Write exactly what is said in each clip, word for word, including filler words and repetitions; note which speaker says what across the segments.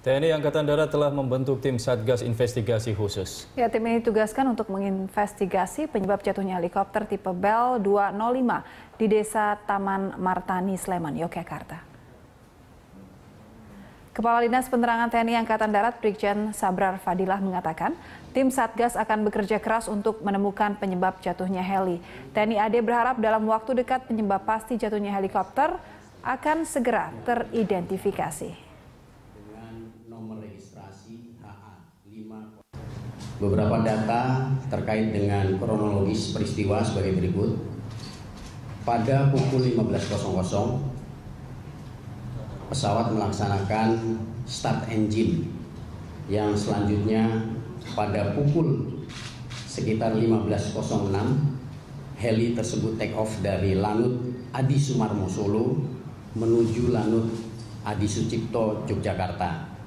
Speaker 1: T N I Angkatan Darat telah membentuk tim Satgas Investigasi Khusus.
Speaker 2: Ya, tim ini ditugaskan untuk menginvestigasi penyebab jatuhnya helikopter tipe Bell dua nol lima di Desa Taman Martani, Sleman, Yogyakarta. Kepala Dinas Penerangan T N I Angkatan Darat Brigjen Sabrar Fadilah mengatakan, tim Satgas akan bekerja keras untuk menemukan penyebab jatuhnya heli. T N I A D berharap dalam waktu dekat penyebab pasti jatuhnya helikopter akan segera teridentifikasi.
Speaker 3: Beberapa data terkait dengan kronologis peristiwa sebagai berikut. Pada pukul lima belas pesawat melaksanakan start engine, yang selanjutnya pada pukul sekitar lima belas enam heli tersebut take off dari Lanut Adi Sumarmo Solo menuju Lanut Adi Sucipto Yogyakarta,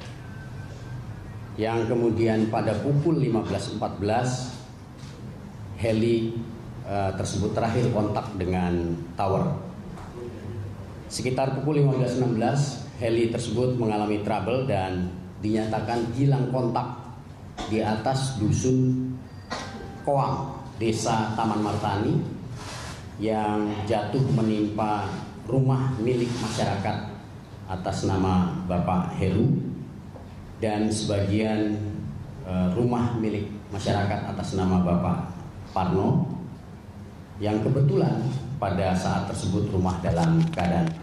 Speaker 3: yang kemudian pada pukul lima belas empat belas heli uh, tersebut terakhir kontak dengan tower. Sekitar pukul lima belas enam belas heli tersebut mengalami trouble dan dinyatakan hilang kontak di atas dusun Koang, Desa Taman Martani, yang jatuh menimpa rumah milik masyarakat atas nama Bapak Heru dan sebagian uh, rumah milik masyarakat atas nama Bapak Parno, yang kebetulan pada saat tersebut rumah dalam keadaan